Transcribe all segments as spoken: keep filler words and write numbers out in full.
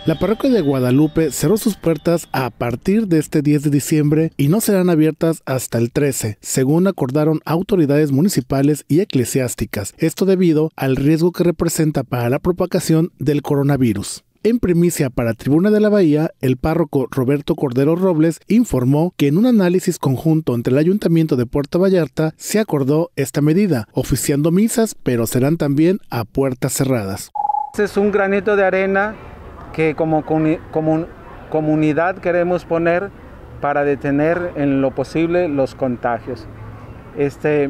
La parroquia de Guadalupe cerró sus puertas a partir de este diez de diciembre y no serán abiertas hasta el trece, según acordaron autoridades municipales y eclesiásticas. Esto debido al riesgo que representa para la propagación del coronavirus. En primicia para Tribuna de la Bahía, el párroco Roberto Cordero Robles informó que en un análisis conjunto entre el Ayuntamiento de Puerto Vallarta se acordó esta medida, oficiando misas, pero serán también a puertas cerradas. Este es un granito de arena que como, como comunidad queremos poner para detener en lo posible los contagios. Este,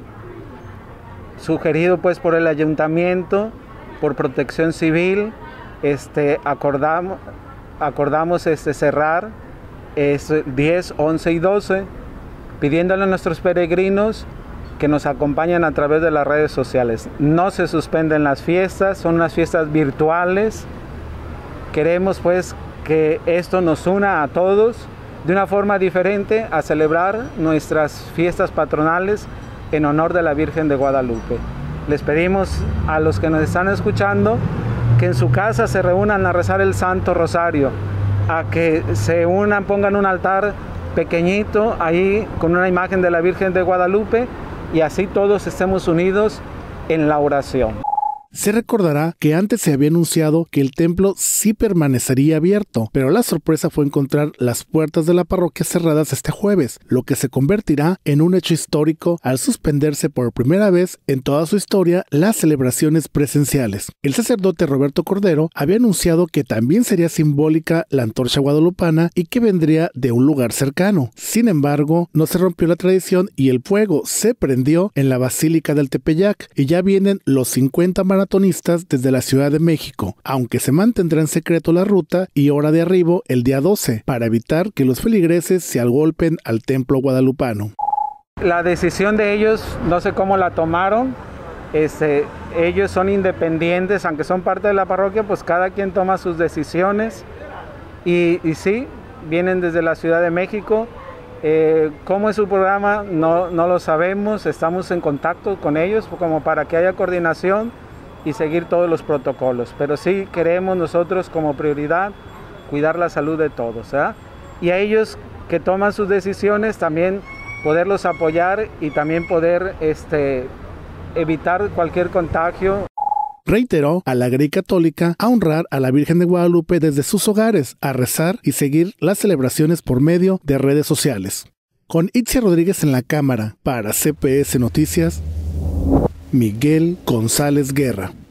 sugerido pues por el ayuntamiento, por Protección Civil, este, acordamos, acordamos este, cerrar este, diez, once y doce, pidiéndole a nuestros peregrinos que nos acompañen a través de las redes sociales. No se suspenden las fiestas, son unas fiestas virtuales. Queremos pues que esto nos una a todos de una forma diferente a celebrar nuestras fiestas patronales en honor de la Virgen de Guadalupe. Les pedimos a los que nos están escuchando que en su casa se reúnan a rezar el Santo Rosario, a que se unan, pongan un altar pequeñito ahí con una imagen de la Virgen de Guadalupe y así todos estemos unidos en la oración. Se recordará que antes se había anunciado que el templo sí permanecería abierto, pero la sorpresa fue encontrar las puertas de la parroquia cerradas este jueves, lo que se convertirá en un hecho histórico al suspenderse por primera vez en toda su historia las celebraciones presenciales. El sacerdote Roberto Cordero había anunciado que también sería simbólica la antorcha guadalupana y que vendría de un lugar cercano. Sin embargo, no se rompió la tradición y el fuego se prendió en la Basílica del Tepeyac y ya vienen los cincuenta maratonistas desde la Ciudad de México, aunque se mantendrá en secreto la ruta y hora de arribo el día doce, para evitar que los feligreses se agolpen al templo guadalupano. La decisión de ellos, no sé cómo la tomaron, este, ellos son independientes, aunque son parte de la parroquia, pues cada quien toma sus decisiones y, y sí, vienen desde la Ciudad de México. Eh, ¿Cómo es su programa? No, no lo sabemos, estamos en contacto con ellos como para que haya coordinación y seguir todos los protocolos, pero sí queremos nosotros como prioridad cuidar la salud de todos, ¿eh? Y a ellos que toman sus decisiones también poderlos apoyar y también poder este, evitar cualquier contagio. Reiteró a la Grey Católica a honrar a la Virgen de Guadalupe desde sus hogares, a rezar y seguir las celebraciones por medio de redes sociales. Con Itzia Rodríguez en la cámara para C P S Noticias, Miguel González Guerra.